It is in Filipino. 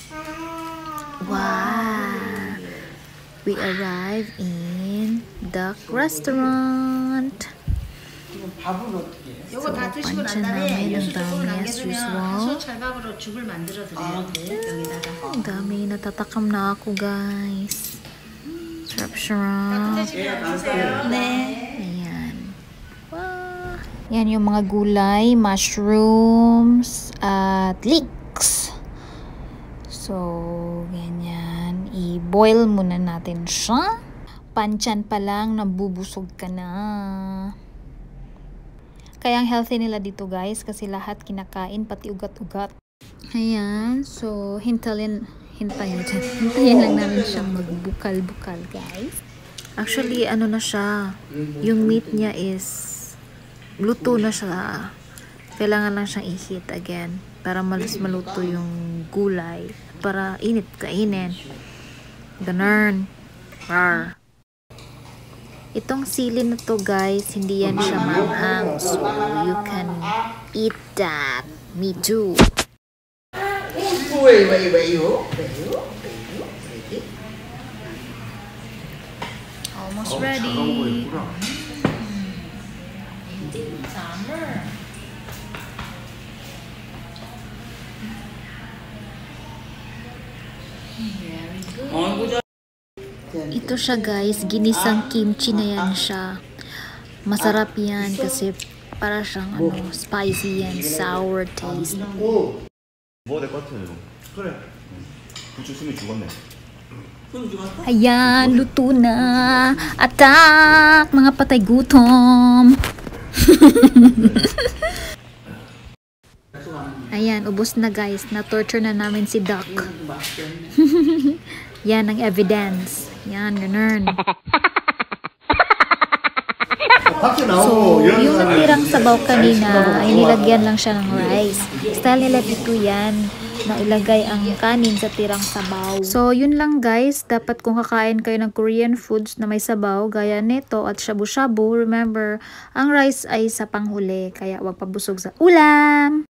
Wow! We arrived in Duck Restaurant. 요거 다 드시고 난 다음에 유수조금은 남겨두면 한솥 찰밥으로 죽을 만들어 드려요. 여기다가. Ang dami, natatakam na ako guys. Sarap-sarap. 네. Ayan. Wow. Yan yung mga gulay, mushrooms, at leeks. So, ganyan. I-boil muna natin siya. Panchan pa lang, nabubusog ka na. Kaya ang healthy nila dito guys, kasi lahat kinakain, pati ugat-ugat. Ayan, so hintayin lang namin siyang magbukal-bukal guys. Actually, ano na siya, yung meat niya is luto na siya. Kailangan lang siyang i-heat again para malas maluto yung gulay. Para init kainin. Ganun. Rar. Itong sili na to guys, hindi yan siya manghang. So, you can eat that. Me too. Almost ready. Ito siya guys, ginisang kimchi na yan siya. Masarap yan kasi para siyang spicy and sour taste. 먹어야 될 것 같아요. 그래. 부추 숨이 죽었네. Ayan, luto na. Attack! Mga patay gutom. Ayan, ubos na guys. Na-torture na namin si Duck. Yan ang evidence. Yan, ganun. So, yung natirang sabaw kanina ay nilagyan lang siya ng rice. Style nila dito yan, na ilagay ang kanin sa tirang sabaw. So, yun lang guys. Dapat kung kakain kayo ng Korean foods na may sabaw, gaya nito at shabu-shabu, remember, ang rice ay sa panghuli. Kaya wag pabusog sa ulam.